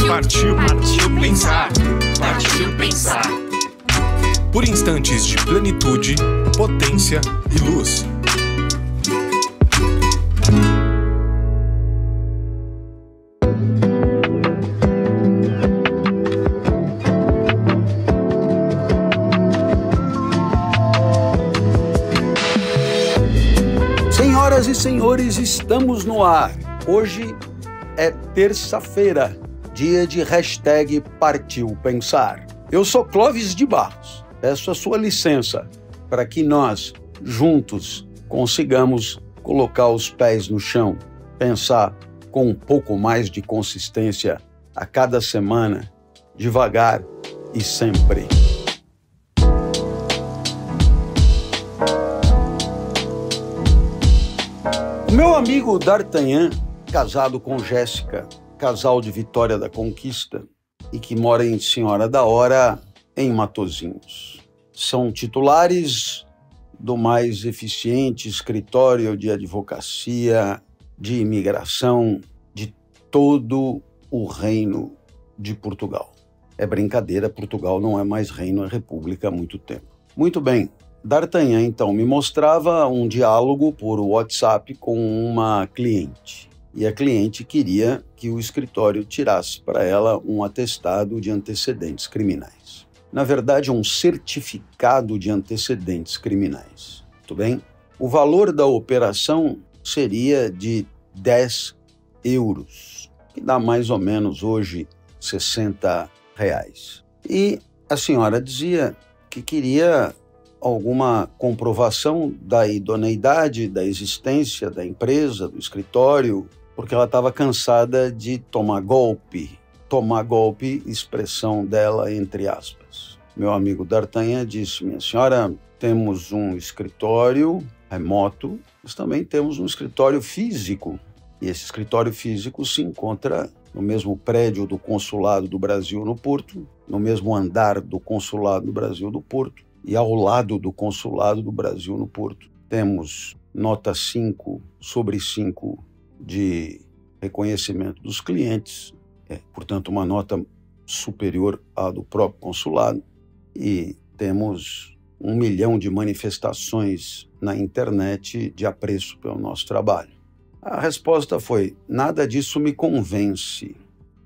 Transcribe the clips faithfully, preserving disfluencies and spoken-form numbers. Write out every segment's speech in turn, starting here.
Partiu, partiu pensar, partiu pensar. Por instantes de plenitude, potência e luz. Senhoras e senhores, estamos no ar. Hoje é terça-feira, dia de hashtag Partiu Pensar. Eu sou Clóvis de Barros. Peço a sua licença para que nós, juntos, consigamos colocar os pés no chão, pensar com um pouco mais de consistência a cada semana, devagar e sempre. O meu amigo D'Artagnan, casado com Jéssica, casal de Vitória da Conquista, e que mora em Senhora da Hora, em Matosinhos. São titulares do mais eficiente escritório de advocacia, de imigração, de todo o reino de Portugal. É brincadeira, Portugal não é mais reino, é república há muito tempo. Muito bem. D'Artagnan, então, me mostrava um diálogo por WhatsApp com uma cliente. E a cliente queria que o escritório tirasse para ela um atestado de antecedentes criminais. Na verdade, um certificado de antecedentes criminais. Tudo bem? O valor da operação seria de dez euros, que dá mais ou menos hoje sessenta reais. E a senhora dizia que queria alguma comprovação da idoneidade, da existência da empresa, do escritório, porque ela estava cansada de tomar golpe. Tomar golpe, expressão dela, entre aspas. Meu amigo D'Artagnan disse, minha senhora, temos um escritório remoto, mas também temos um escritório físico. E esse escritório físico se encontra no mesmo prédio do Consulado do Brasil no Porto, no mesmo andar do Consulado do Brasil do Porto, e ao lado do Consulado do Brasil no Porto. Temos nota cinco sobre cinco de reconhecimento dos clientes, é, portanto, uma nota superior à do próprio consulado, e temos um milhão de manifestações na internet de apreço pelo nosso trabalho. A resposta foi, nada disso me convence,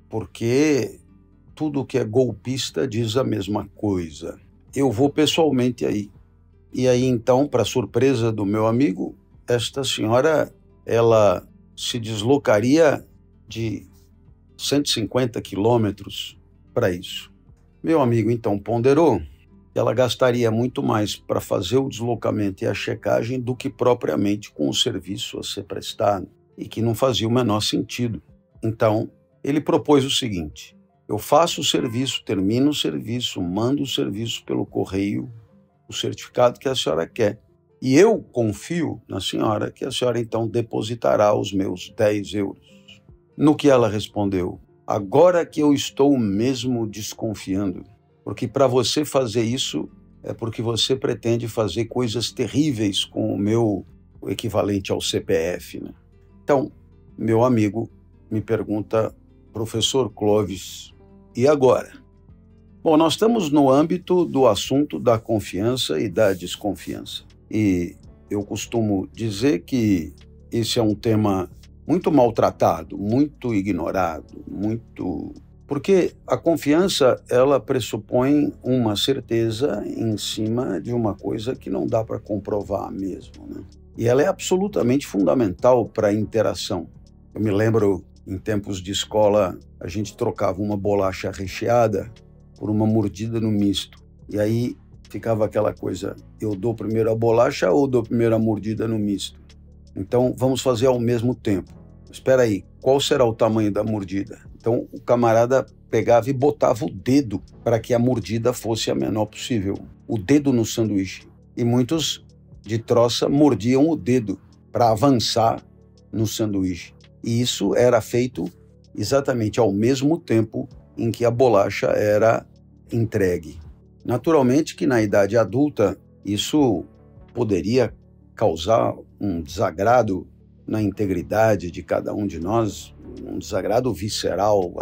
porque tudo que é golpista diz a mesma coisa. Eu vou pessoalmente aí. E aí, então, para surpresa do meu amigo, esta senhora, ela se deslocaria de cento e cinquenta quilômetros para isso. Meu amigo, então, ponderou que ela gastaria muito mais para fazer o deslocamento e a checagem do que propriamente com o serviço a ser prestado, e que não fazia o menor sentido. Então, ele propôs o seguinte, eu faço o serviço, termino o serviço, mando o serviço pelo correio, o certificado que a senhora quer. E eu confio na senhora que a senhora então depositará os meus dez euros. No que ela respondeu, agora que eu estou mesmo desconfiando, porque para você fazer isso é porque você pretende fazer coisas terríveis com o meu equivalente ao C P F, né? Então, meu amigo me pergunta, professor Clóvis, e agora? Bom, nós estamos no âmbito do assunto da confiança e da desconfiança. E eu costumo dizer que esse é um tema muito maltratado, muito ignorado, muito... Porque a confiança, ela pressupõe uma certeza em cima de uma coisa que não dá para comprovar mesmo, né? E ela é absolutamente fundamental para a interação. Eu me lembro, em tempos de escola, a gente trocava uma bolacha recheada por uma mordida no misto. E aí ficava aquela coisa, eu dou primeiro a bolacha ou dou primeiro a mordida no misto? Então, vamos fazer ao mesmo tempo. Espera aí, qual será o tamanho da mordida? Então, o camarada pegava e botava o dedo para que a mordida fosse a menor possível. O dedo no sanduíche. E muitos de troça mordiam o dedo para avançar no sanduíche. E isso era feito exatamente ao mesmo tempo em que a bolacha era entregue. Naturalmente que na idade adulta isso poderia causar um desagrado na integridade de cada um de nós, um desagrado visceral.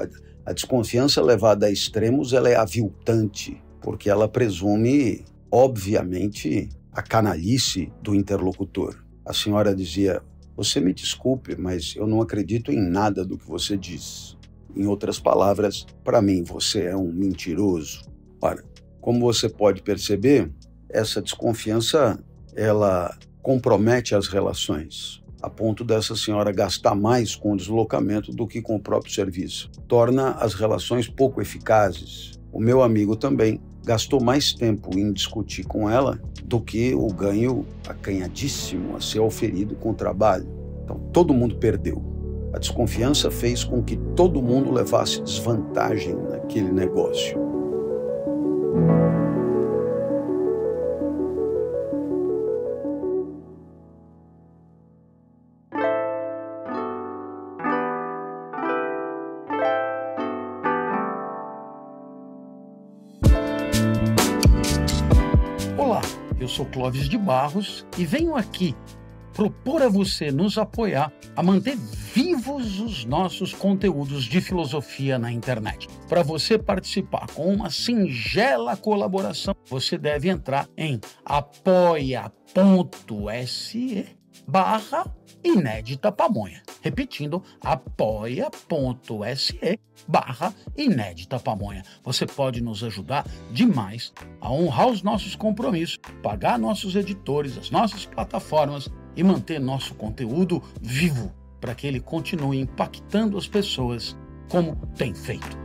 A desconfiança levada a extremos, ela é aviltante, porque ela presume, obviamente, a canalice do interlocutor. A senhora dizia, você me desculpe, mas eu não acredito em nada do que você diz. Em outras palavras, para mim você é um mentiroso. Ora, como você pode perceber, essa desconfiança, ela compromete as relações, a ponto dessa senhora gastar mais com o deslocamento do que com o próprio serviço. Torna as relações pouco eficazes. O meu amigo também gastou mais tempo em discutir com ela do que o ganho acanhadíssimo a ser oferido com o trabalho. Então, todo mundo perdeu. A desconfiança fez com que todo mundo levasse desvantagem naquele negócio. Olá, eu sou Clóvis de Barros e venho aqui propor a você nos apoiar a manter vivos os nossos conteúdos de filosofia na internet. Para você participar com uma singela colaboração, você deve entrar em apoia.se barra Inédita Pamonha. Repetindo, apoia.se barra Inédita Pamonha. Você pode nos ajudar demais a honrar os nossos compromissos, pagar nossos editores, as nossas plataformas e manter nosso conteúdo vivo para que ele continue impactando as pessoas como tem feito.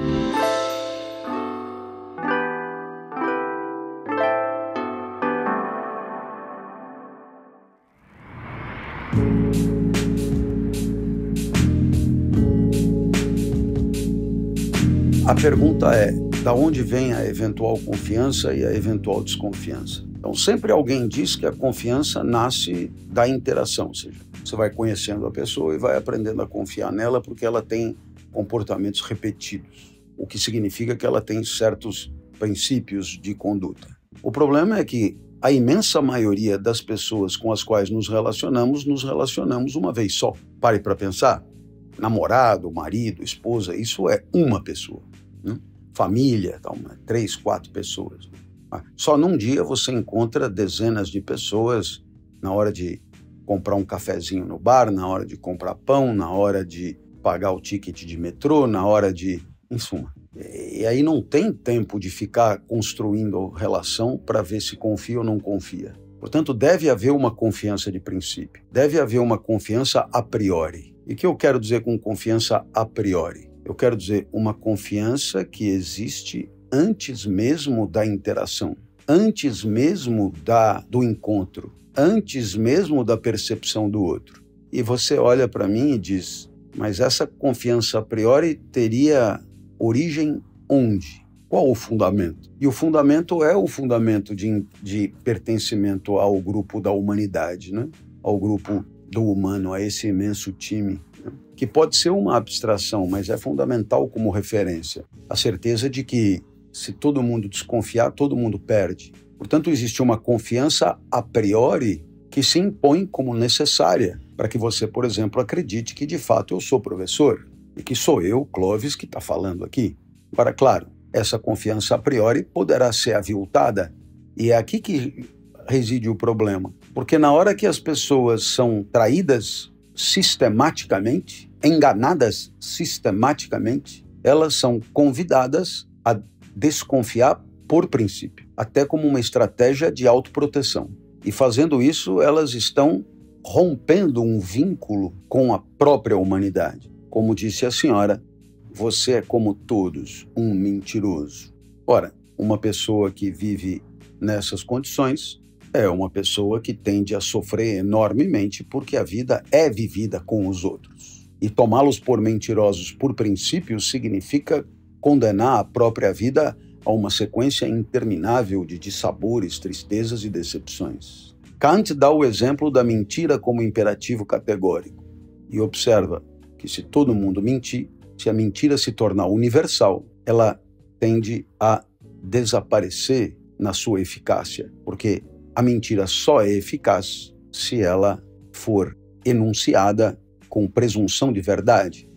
A pergunta é, da onde vem a eventual confiança e a eventual desconfiança? Então, sempre alguém diz que a confiança nasce da interação, ou seja, você vai conhecendo a pessoa e vai aprendendo a confiar nela porque ela tem comportamentos repetidos, o que significa que ela tem certos princípios de conduta. O problema é que a imensa maioria das pessoas com as quais nos relacionamos, nos relacionamos uma vez só. Pare para pensar. Namorado, marido, esposa, isso é uma pessoa. Né? Família, calma, três, quatro pessoas. Só num dia você encontra dezenas de pessoas na hora de comprar um cafezinho no bar, na hora de comprar pão, na hora de pagar o ticket de metrô, na hora de... Em suma. E aí não tem tempo de ficar construindo relação para ver se confia ou não confia. Portanto, deve haver uma confiança de princípio. Deve haver uma confiança a priori. E o que eu quero dizer com confiança a priori? Eu quero dizer uma confiança que existe antes mesmo da interação, antes mesmo da, do encontro, antes mesmo da percepção do outro. E você olha para mim e diz, mas essa confiança a priori teria origem onde? Qual o fundamento? E o fundamento é o fundamento de, de pertencimento ao grupo da humanidade, né? Ao grupo do humano, a esse imenso time, né? Que pode ser uma abstração, mas é fundamental como referência. A certeza de que se todo mundo desconfiar, todo mundo perde. Portanto, existe uma confiança a priori que se impõe como necessária para que você, por exemplo, acredite que de fato eu sou professor e que sou eu, Clóvis, que está falando aqui. Agora, claro, essa confiança a priori poderá ser aviltada e é aqui que reside o problema. Porque na hora que as pessoas são traídas sistematicamente, enganadas sistematicamente, elas são convidadas a desconfiar por princípio, até como uma estratégia de autoproteção. E fazendo isso, elas estão rompendo um vínculo com a própria humanidade. Como disse a senhora, você é como todos, um mentiroso. Ora, uma pessoa que vive nessas condições é uma pessoa que tende a sofrer enormemente porque a vida é vivida com os outros. E tomá-los por mentirosos por princípio significa condenar a própria vida a uma sequência interminável de dissabores, tristezas e decepções. Kant dá o exemplo da mentira como imperativo categórico e observa que se todo mundo mentir, se a mentira se tornar universal, ela tende a desaparecer na sua eficácia, porque a mentira só é eficaz se ela for enunciada com presunção de verdade.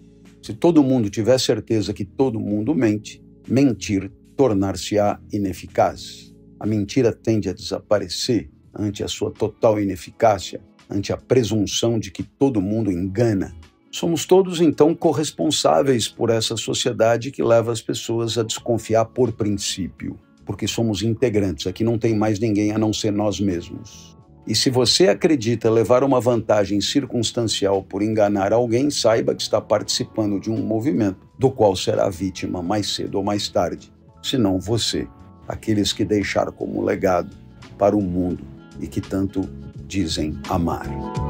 Se todo mundo tiver certeza que todo mundo mente, mentir tornar-se-á ineficaz. A mentira tende a desaparecer ante a sua total ineficácia, ante a presunção de que todo mundo engana. Somos todos, então, corresponsáveis por essa sociedade que leva as pessoas a desconfiar por princípio, porque somos integrantes, aqui não tem mais ninguém a não ser nós mesmos. E se você acredita levar uma vantagem circunstancial por enganar alguém, saiba que está participando de um movimento do qual será vítima mais cedo ou mais tarde, se não você, aqueles que deixaram como legado para o mundo e que tanto dizem amar.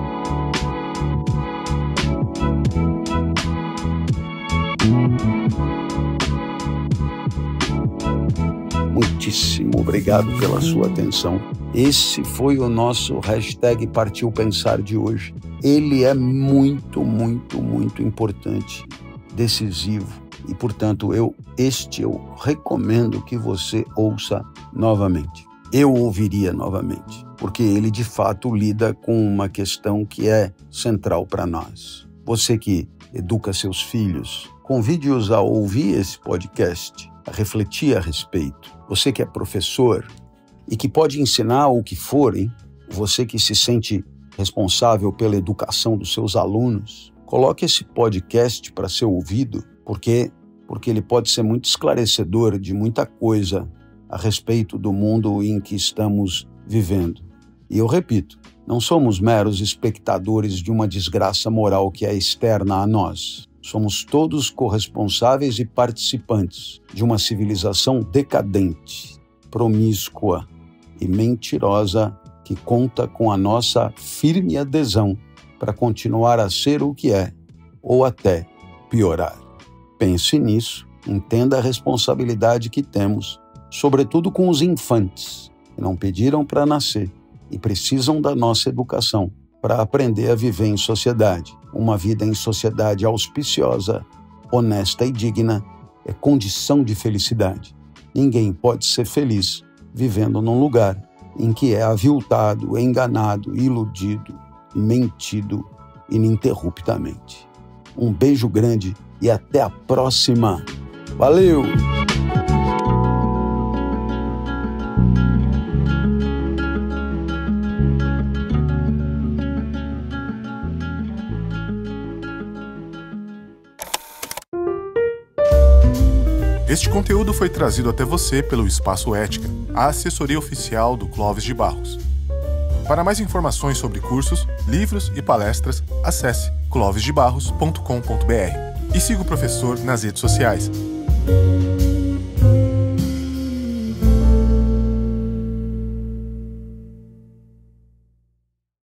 Muitíssimo obrigado pela sua atenção. Esse foi o nosso hashtag Partiu Pensar de hoje. Ele é muito, muito, muito importante, decisivo e, portanto, eu, este eu recomendo que você ouça novamente. Eu ouviria novamente, porque ele de fato lida com uma questão que é central para nós. Você que educa seus filhos, convide-os a ouvir esse podcast, a refletir a respeito. Você que é professor e que pode ensinar o que for, hein? Você que se sente responsável pela educação dos seus alunos, coloque esse podcast para ser ouvido, porque, porque ele pode ser muito esclarecedor de muita coisa a respeito do mundo em que estamos vivendo. E eu repito, não somos meros espectadores de uma desgraça moral que é externa a nós. Somos todos corresponsáveis e participantes de uma civilização decadente, promíscua e mentirosa que conta com a nossa firme adesão para continuar a ser o que é, ou até piorar. Pense nisso, entenda a responsabilidade que temos, sobretudo com os infantes, que não pediram para nascer e precisam da nossa educação para aprender a viver em sociedade. Uma vida em sociedade auspiciosa, honesta e digna é condição de felicidade. Ninguém pode ser feliz vivendo num lugar em que é aviltado, enganado, iludido, mentido ininterruptamente. Um beijo grande e até a próxima. Valeu! Este conteúdo foi trazido até você pelo Espaço Ética, a assessoria oficial do Clóvis de Barros. Para mais informações sobre cursos, livros e palestras, acesse clovis de barros ponto com ponto b r e siga o professor nas redes sociais.